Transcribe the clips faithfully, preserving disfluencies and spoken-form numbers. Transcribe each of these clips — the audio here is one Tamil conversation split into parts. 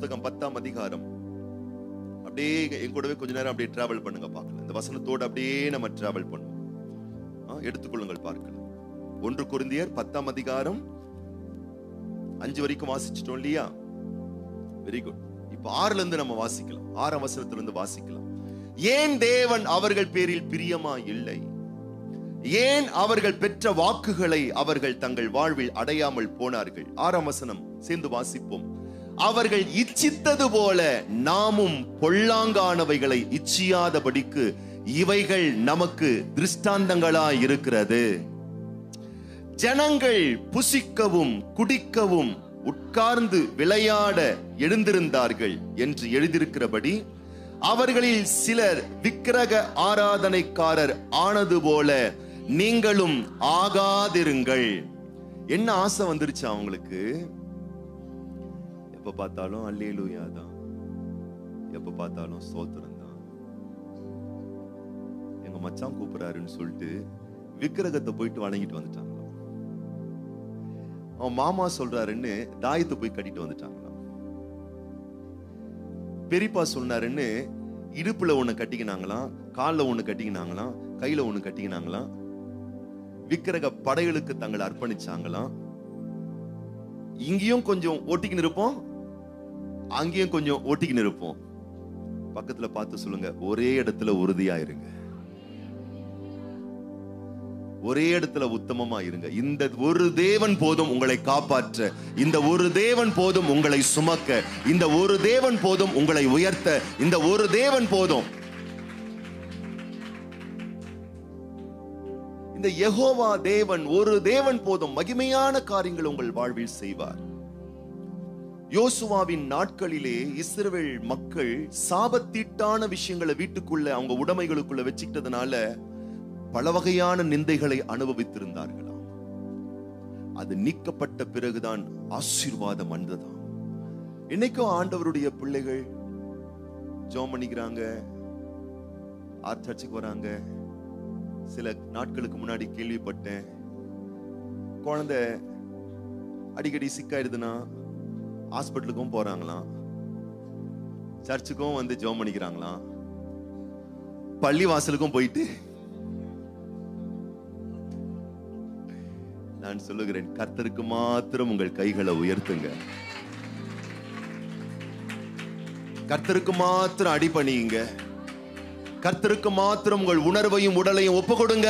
புஸ்தகம் பத்தாம் அதிகாரம். அப்படியே என் கூடவே கொஞ்ச நேரம் அப்படியே டிராவல் பண்ணுங்க பார்க்கலாம். இந்த வசனத்தோடு அப்படியே நம்ம டிராவல் பண்ணுவோம். எடுத்துக்கொள்ளுங்கள் பார்க்கலாம். ஒன்று கொரிந்தியர் பத்தாம் அதிகாரம் அஞ்சு வரைக்கும் வாசிச்சிட்டோம் இல்லையா? Very good. இப்ப ஆறுல இருந்து நம்ம வாசிக்கலாம். ஆறாம் வசனத்திலிருந்து வாசிக்கலாம். ஏன் தேவன் அவர்கள் பேரில் பிரியமா இல்லை? ஏன் அவர்கள் பெற்ற வாக்குகளை அவர்கள் தங்கள் வாழ்வில் அடையாமல் போனார்கள்? ஆறாம் வசனம் சேர்ந்து வாசிப்போம். அவர்கள் இச்சித்தது போல நாமும் பொல்லாங்கானவைகளை இச்சியாதபடிக்கு இவைகள் நமக்கு திருஷ்டாந்தங்களாய் இருக்கிறது. ஜனங்கள் புசிக்கவும் குடிக்கவும் உட்கார்ந்து விளையாட எழுந்திருந்தார்கள் என்று எழுதியிருக்கிறபடி அவர்களில் சிலர் விக்கிரக ஆராதனைக்காரர் ஆனது போல நீங்களும் ஆகாதிருங்கள். என்ன ஆசை வந்துருச்சு அவங்களுக்கு? எப்ப பார்த்தாலும் அல்லேலூயா தான், எப்ப பார்த்தாலும் ஸ்தோத்திரம் தான். எங்க மச்சான் கூப்பிடுறாருன்னு சொல்லிட்டு விக்கிரகத்தை போயிட்டு வணங்கிட்டு வந்துட்டாங்க. அவன் மாமா சொல்றாருன்னு தாயத்தை போய் கட்டிட்டு வந்துட்டாங்களாம். பெரியப்பா சொன்னாருன்னு இடுப்புல ஒண்ணு கட்டிக்கினாங்களாம், கால்ல ஒண்ணு கட்டிக்கினாங்களாம், கையில ஒண்ணு கட்டிக்கினாங்களாம். விக்கிரக படைகளுக்கு தங்களை அர்ப்பணிச்சாங்களாம். இங்கேயும் கொஞ்சம் ஓட்டிக்கின்னு இருப்போம், அங்கேயும் கொஞ்சம் ஓட்டிக்கின்னு இருப்போம். பக்கத்துல பார்த்து சொல்லுங்க, ஒரே இடத்துல உறுதியா இருங்க, ஒரே இடத்துல உத்தமமா இருங்க. இந்த ஒரு தேவன் போதும் உங்களை காப்பாற்ற, இந்த ஒரு தேவன் போதும் உங்களை சுமக்க, இந்த ஒரு தேவன் போதும் உங்களை உயர்த்த, இந்த ஒரு தேவன் போதும். இந்த யெகோவா தேவன், ஒரு தேவன் போதும் மகிமையான காரியங்கள் உங்கள் வாழ்வில் செய்வார். யோசுவாவின் நாட்களிலே இஸ்ரவேல் மக்கள் சாபத்தீட்டான விஷயங்களை வீட்டுக்குள்ள அவங்க உடைமைகளுக்குள்ள வச்சுக்கிட்டதுனால பல வகையான நிந்தைகளை அனுபவித்திருந்தார்களாம். அது நீக்கப்பட்ட பிறகுதான் ஆசீர்வாதம் வந்ததாம். இன்னைக்கும் ஆண்டவருடைய பிள்ளைகள் ஜெபம் பண்ணிக்கிறாங்க, ஆர்ட் சர்ச்சுக்கு வராங்க. சில நாட்களுக்கு முன்னாடி கேள்விப்பட்டேன், குழந்தை அடிக்கடி சிக்காயிடுதுன்னா ஹாஸ்பிட்டலுக்கும் போறாங்களாம், சர்ச்சுக்கும் வந்து ஜெபம் பண்ணிக்கிறாங்களாம், பள்ளி வாசலுக்கும் போயிட்டு. நான் சொல்லுகிறேன், கர்த்தருக்கு மாத்திரம் உங்கள் கைகளை உயர்த்துங்க, கர்த்தருக்கு மாத்திரம் அடிபணியுங்க, கர்த்தருக்கு மாத்திரம் உங்கள் உணர்வையும் உடலையும் ஒப்பு கொடுங்க.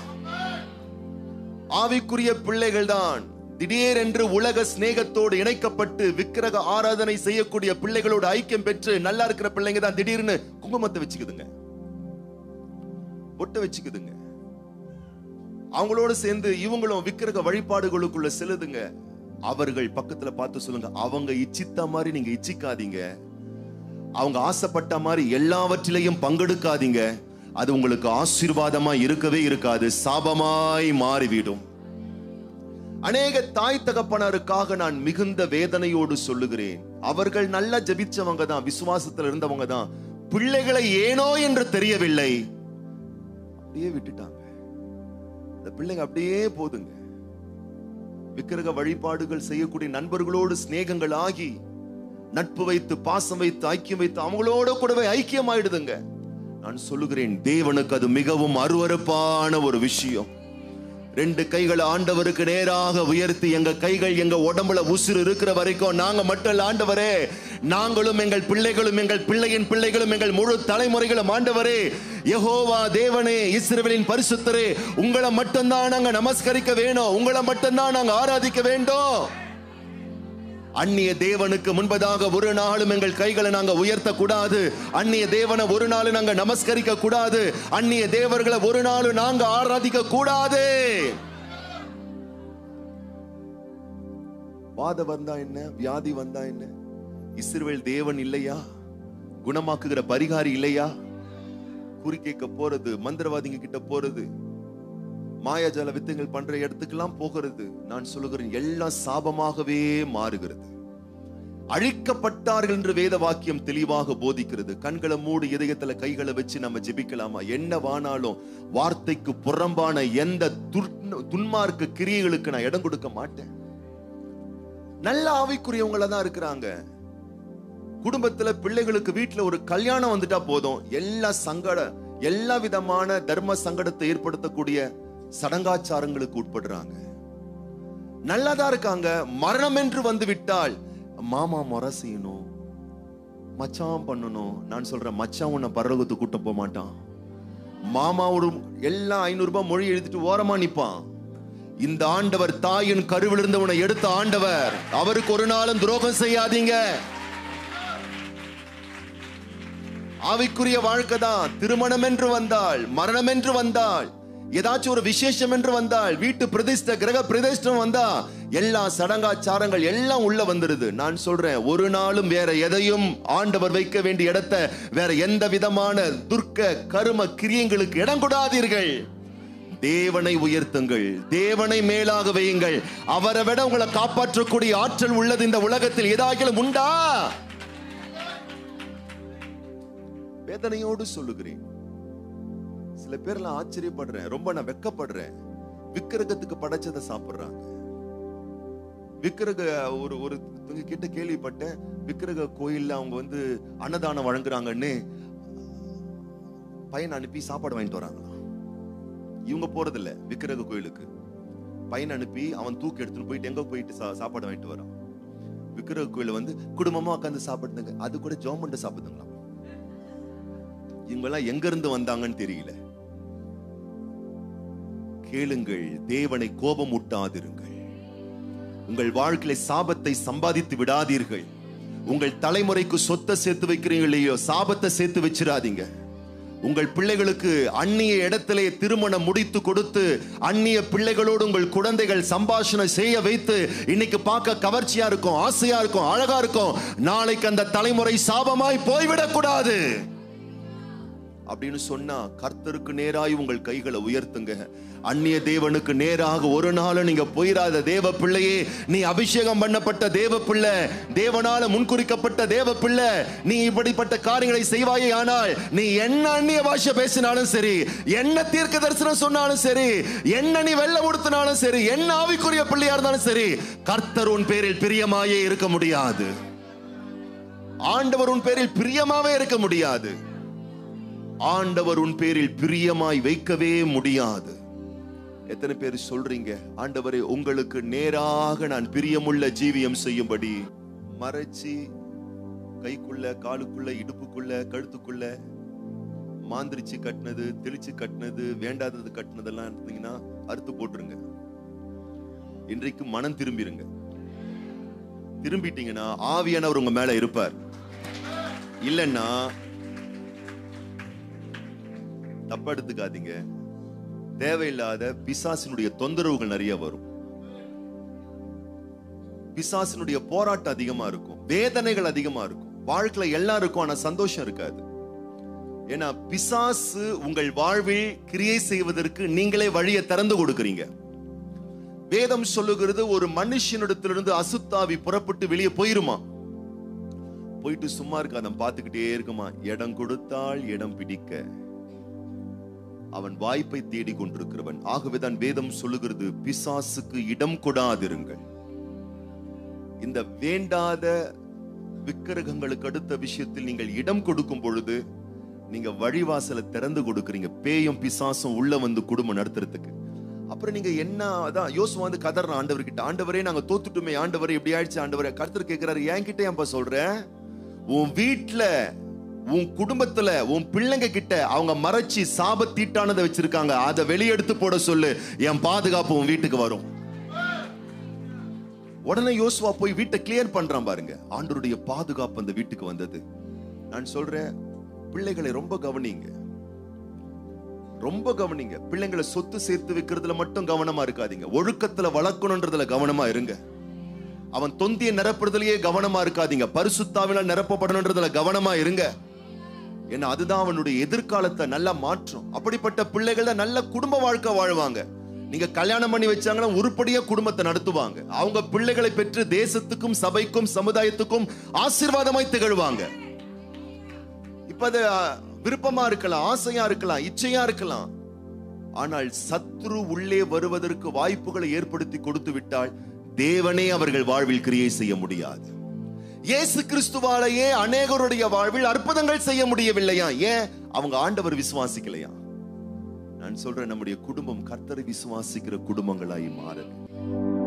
ஆவிக்குரிய பிள்ளைகள் தான் திடீரென்று உலக சிநேகத்தோடு இணைக்கப்பட்டு விக்கிரக ஆராதனை செய்யக்கூடிய பிள்ளைகளோடு ஐக்கியம் பெற்று நல்லா இருக்கிற பிள்ளைங்க தான் திடீர்னு குங்குமத்தை வச்சுக்குதுங்க, பொட்டை வச்சுக்குதுங்க. அவங்களோட சேர்ந்து இவங்களும் விக்கிரக வழிபாடுகளுக்குள்ள செல்லுதுங்க. அவர்கள் பக்கத்துல பார்த்து சொல்லுங்க, அவங்க இச்சித்த மாதிரி நீங்க இச்சிக்காதீங்க, அவங்க ஆசைப்பட்ட மாதிரி எல்லாவற்றிலையும் பங்கெடுக்காதீங்க. அது உங்களுக்கு ஆசீர்வாதமா இருக்கவே இருக்காது, சாபமாய் மாறிவிடும். அநேக தாய் தகப்பனருக்காக நான் மிகுந்த வேதனையோடு சொல்லுகிறேன். அவர்கள் நல்லா ஜெபிச்சவங்க தான், விசுவாசத்தில் இருந்தவங்க தான். பிள்ளைகளை ஏனோ என்று தெரியவில்லை, அப்படியே விட்டுட்டாங்க. அந்த பிள்ளைங்க அப்படியே போதுங்க. விக்கிரக வழிபாடுகள் செய்யக்கூடிய நண்பர்களோடு சிநேகங்கள் ஆகி நட்பு வைத்து பாசம் வைத்து ஐக்கியம் வைத்து அவங்களோட கூடவே ஐக்கியம் ஆயிடுதுங்க. நான் சொல்லுகிறேன், தேவனுக்கு அது மிகவும் அருவருப்பான ஒரு விஷயம். ரெண்டு கைகளை ஆண்டவருக்கு நேராக உயர்த்தி, எங்க கைகள் எங்க உடம்புல உசுறு இருக்கிற வரைக்கும் நாங்க மட்டும் இல்ல ஆண்டவரே, நாங்களும் எங்கள் பிள்ளைகளும் எங்கள் பிள்ளையின் பிள்ளைகளும் எங்கள் முழு தலைமுறைகளும் ஆண்டவரே, யெகோவா தேவனே, இஸ்ரவேலின் பரிசுத்தரே, உங்களை மட்டும்தான் நாங்க நமஸ்கரிக்க வேணும், உங்களை மட்டும்தான் நாங்க ஆராதிக்க வேண்டும். அந்நிய தேவனுக்கு முன்பதாக ஒரு நாளும் எங்கள் கைகளை நாங்க உயர்த்த கூடாது. அந்நிய தேவனை ஒரு நாளும் நாங்க நமஸ்கரிக்க கூடாது. அந்நிய தேவர்களை ஒரு நாளும் நாங்க ஆராதிக்க கூடாது. வாத வந்தா என்ன, வியாதி வந்தா என்ன, இஸ்ரவேல் தேவன் இல்லையா? குணமாக்குகிற பரிகாரி இல்லையா? குறி கேட்க போறது, மந்திரவாதிங்க கிட்ட போறது, மாயாஜால வித்துகள் பண்ற இடத்துக்கெல்லாம் போகிறது. நான் சொல்லுகிறேன், எல்லாம் சாபமாகவே மாறுகிறது. அழிக்கப்பட்டார்கள் என்று வேத வாக்கியம் தெளிவாக போதிக்கிறது. கண்களை மூடி இதயத்துல கைகளை வச்சு நம்ம ஜெபிக்கலாமா? என்னவானாலும் வார்த்தைக்கு புறம்பான எந்த துன்மார்க்க கிரியைகளுக்கு நான் இடம் கொடுக்க மாட்டேன். நல்ல ஆவிக்குரியவங்கள தான் இருக்கிறாங்க. குடும்பத்துல பிள்ளைகளுக்கு வீட்டுல ஒரு கல்யாணம் வந்துட்டா போதும், எல்லா சங்கட எல்லா விதமான தர்ம சங்கடத்தை ஏற்படுத்தக்கூடிய சடங்காச்சாரங்களுக்கு உட்படுறாங்க. நல்லாதான் இருக்காங்க. மரணம் என்று வந்து விட்டால் மாமா முறை செய்யணும், மச்சான் பண்ணணும். நான் சொல்றேன், மச்சான் உன்னை பரலோகத்துக்கு கூட்ட போக மாட்டான். மாமா ஒரு எல்லாம் ஐநூறு ரூபாய் மொழி எழுதிட்டு ஓரமா நிப்பான். இந்த ஆண்டவர் தாயின் கருவில் இருந்து உன்னை எடுத்த ஆண்டவர், அவருக்கு ஒரு நாளும் துரோகம் செய்யாதீங்க. ஆவிக்குரிய வாழ்க்கை தான். திருமணம் என்று வந்தால், மரணம் என்று வந்தால், ஏதாச்சும் ஒரு விசேஷம் என்று வந்தால், வீட்டு பிரதிஷ்டை கிரக பிரதிஷ்டம் வந்தா எல்லா சடங்காச்சாரங்கள் எல்லாம் உள்ள வந்துருது. நான் சொல்றேன், ஒரு நாளும் வேற எதையும் ஆண்டவர் வைக்க வேண்டிய இடத்தை வேற எந்த விதமான துர்க்க கரும கிரியங்களுக்கு இடம் கொடாதீர்கள். தேவனை உயர்த்துங்கள், தேவனை மேலாக வையுங்கள். அவரை விட உங்களை காப்பாற்றக்கூடிய ஆற்றல் உள்ளது இந்த உலகத்தில் ஏதாகிலும் உண்டா? வேதனையோடு சொல்லுகிறேன். சில பேர்லாம் ஆச்சரியப்படுறேன், ரொம்ப நான் வெக்கப்படுறேன். விக்கிரகத்துக்கு படைச்சதை சாப்பிடுறாங்க. விக்கிரக ஒரு ஒரு கிட்ட கேள்விப்பட்டேன், விக்கிரக கோயில்ல அவங்க வந்து அன்னதானம் வழங்குறாங்கன்னு பையன் அனுப்பி சாப்பாடு வாங்கிட்டு வராங்களாம். இவங்க போறது இல்ல விக்கிரக கோயிலுக்கு, பையன் அனுப்பி அவன் தூக்கி எடுத்துட்டு போயிட்டு எங்க போயிட்டு சாப்பாடு வாங்கிட்டு வரான். விக்கிரக கோயில வந்து குடும்பமா உட்காந்து சாப்பிடுங்க, அது கூட ஜோமண்ட சாப்பிடுங்களாம். இவங்க எல்லாம் எங்க இருந்து வந்தாங்கன்னு தெரியல. கேளுங்கள், தேவனை கோபம் ஊட்டாதிருங்கள். உங்கள் வாழ்க்கையில சாபத்தை சம்பாதித்து விடாதீர்கள். உங்கள் தலைமுறைக்கு சொத்தை சேர்த்து வைக்கிறீங்க இல்லையோ, சாபத்தை சேர்த்து வச்சிடாதீங்க. உங்கள் பிள்ளைகளுக்கு அந்நிய இடத்திலே திருமணம் முடித்து கொடுத்து அந்நிய பிள்ளைகளோடு உங்கள் குழந்தைகள் சம்பாஷணை செய்ய வைத்து இன்னைக்கு பார்க்க கவர்ச்சியா இருக்கும், ஆசையா இருக்கும், அழகா இருக்கும். நாளைக்கு அந்த தலைமுறை சாபமாய் போய்விடக் கூடாது அப்படின்னு சொன்னா, கர்த்தருக்கு நேராய் உங்கள் கைகளை உயர்த்துங்க. அந்நிய தேவனுக்கு நேராக ஒரு நாளும் நீங்க போயிராத தேவ பிள்ளையே. நீ அபிஷேகம் பண்ணப்பட்ட தேவ பிள்ளை, தேவனால முன்குறிக்கப்பட்ட தேவ பிள்ளை. நீ இப்படிப்பட்ட காரியங்களை செய்வாயே ஆனால், நீ என்ன அந்நிய பாஷை பேசினாலும் சரி, என்ன தீர்க்க தரிசனம் சொன்னாலும் சரி, என்ன நீ வெள்ள உடுத்தினாலும் சரி, என்ன ஆவிக்குரிய பிள்ளையா இருந்தாலும் சரி, கர்த்தர் உன் பேரில் பிரியமாயே இருக்க முடியாது. ஆண்டவர் உன் பேரில் பிரியமாவே இருக்க முடியாது. ஆண்டவர் உன் பேரில் பிரியமாய் வைக்கவே முடியாது. எத்தனை பேர் சொல்றீங்க, ஆண்டவரே உங்களுக்கு நேராக நான் பிரியமுள்ள ஜீவியம் செய்யும்படி? மறைச்சி கைக்குள்ள, காலுக்குள்ள, இடுப்புக்குள்ள, கழுத்துக்குள்ள மாந்திரிச்சு கட்டினது, தெளிச்சு கட்டினது, வேண்டாதது கட்டினதெல்லாம் இருந்தீங்கன்னா அறுத்து போட்டுருங்க. இன்றைக்கு மனம் திரும்பிருங்க. திரும்பிட்டீங்கன்னா ஆவியானவர் உங்க மேல இருப்பார். இல்லைன்னா தப்பா எடுத்துக்காதீங்க, தேவையில்லாத பிசாசினுடைய தொந்தரவுகள் நிறைய வரும். பிசாசினுடைய போராட்டம் அதிகமா இருக்கும், வேதனைகள் அதிகமா இருக்கும். வாழ்க்கையில எல்லாம் இருக்கும், ஆனா சந்தோஷம் இருக்காது. ஏன்னா பிசாசு உங்கள் வாழ்வில் கிரியை செய்வதற்கு நீங்களே வழியை திறந்து கொடுக்கிறீங்க. வேதம் சொல்லுகிறது, ஒரு மனுஷனிடத்திலிருந்து அசுத்தாவி புறப்பட்டு வெளியே போயிருமா, போயிட்டு சும்மா இருக்காத, பார்த்துக்கிட்டே இருக்குமா. இடம் கொடுத்தால் இடம் பிடிக்க அவன் வாய்ப்பை தேடி கொண்டிருக்கிறவன். ஆகவேதான் வேதம் சொல்லுகிறது, பிசாசுக்கு இடம் கொடாதிருங்கள். இந்த வேண்டாத விக்கிரகங்களுக்கு அடுத்த விஷயத்தில் நீங்கள் இடம் கொடுக்கும் பொழுது நீங்க வழிவாசலை திறந்து கொடுக்கிறீங்க. பேயும் பிசாசும் உள்ள வந்து குடும்பம் நடத்துறதுக்கு. அப்புறம் நீங்க என்ன அதான் யோசுவா வந்து கதறான் ஆண்டவர்கிட்ட, ஆண்டவரே நாங்க தோத்துட்டுமே, ஆண்டவரே இப்படி ஆயிடுச்சு ஆண்டவரே. கர்த்தர் கேட்கிறாரு, என் கிட்ட ஏன்பா சொல்ற? உன் வீட்டுல, உன் குடும்பத்துல, உன் பிள்ளைங்க கிட்ட அவங்க மறைச்சி சாப தீட்டானதை வச்சிருக்காங்க, அதை வெளியெடுத்து போட சொல்லு, என் பாதுகாப்பு உன் வீட்டுக்கு வரும். உடனே யோசுவா போய் வீட்டை கிளியர் பண்றான் பாருங்க. ஆண்டவருடைய பாதுகாப்பு அந்த வீட்டுக்கு வந்தது. நான் சொல்றேன், பிள்ளைகளை ரொம்ப கவனிங்க, ரொம்ப கவனிங்க. பிள்ளைங்களை சொத்து சேர்த்து வைக்கிறதுல மட்டும் கவனமா இருக்காதீங்க, ஒழுக்கத்துல வளர்க்கணும்ன்றதுல கவனமா இருங்க. அவன் தொந்திய நிரப்புறதுலயே கவனமா இருக்காதீங்க, பரிசுத்தாவில நிரப்பப்படணும்ன்றதுல கவனமா இருங்க. ஏன்னா அதுதான் அவனுடைய எதிர்காலத்தை நல்லா மாற்றும். அப்படிப்பட்ட பிள்ளைகள் தான் நல்ல குடும்ப வாழ்க்கை வாழ்வாங்க. நீங்க கல்யாணம் பண்ணி வச்சாங்கன்னா உருப்படியா குடும்பத்தை நடத்துவாங்க. அவங்க பிள்ளைகளை பெற்று தேசத்துக்கும் சபைக்கும் சமுதாயத்துக்கும் ஆசீர்வாதமாய் திகழ்வாங்க. இப்ப அது விருப்பமா இருக்கலாம், ஆசையா இருக்கலாம், இச்சையா இருக்கலாம். ஆனால் சத்ரு உள்ளே வருவதற்கு வாய்ப்புகளை ஏற்படுத்தி கொடுத்து விட்டால் தேவனே அவர்கள் வாழ்வில் கிரியை செய்ய முடியாது. இயேசு கிறிஸ்துவாலேயே அநேகருடைய வாழ்வில் அற்புதங்கள் செய்ய முடியவில்லையா? ஏன்? அவங்க ஆண்டவர் விசுவாசிக்கலையா? நான் சொல்றேன், நம்முடைய குடும்பம் கர்த்தரை விசுவாசிக்கிற குடும்பங்களாய் மாறுது.